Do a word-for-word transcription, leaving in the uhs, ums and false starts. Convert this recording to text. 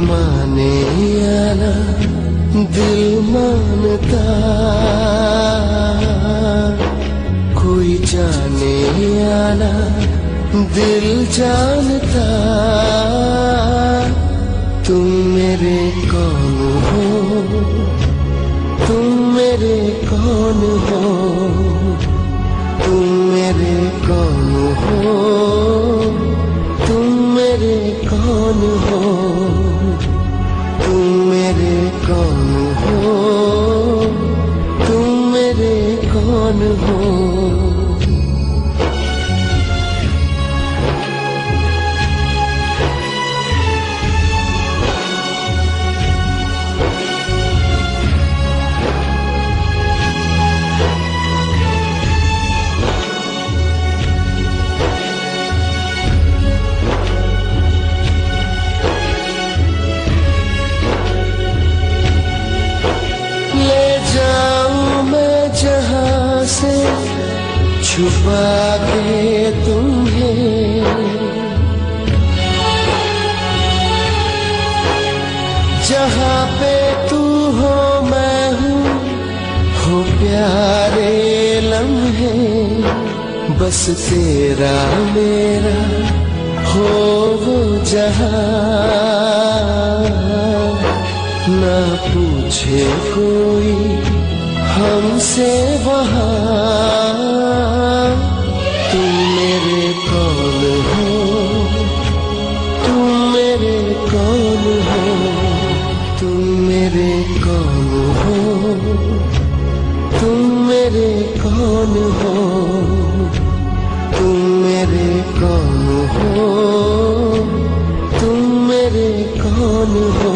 माने या ना दिल मानता, कोई जाने या ना दिल जानता, तुम मेरे कौन हो, तुम मेरे कौन हो, तुम मेरे कौन हो, तुम मेरे कौन हो, तुम मेरे कौन हो, तुम मेरे कौन हो। से छुपा के तुम्हें, जहाँ पे तू हो मैं हूँ, हो प्यारे लम्हे, बस तेरा मेरा हो वो जहाँ, ना पूछे कोई हमसे वहाँ, तुम मेरे कौन हो, तुम मेरे कौन हो, तुम मेरे कौन हो, तुम मेरे कौन हो, तुम मेरे कौन हो, तुम मेरे कौन हो।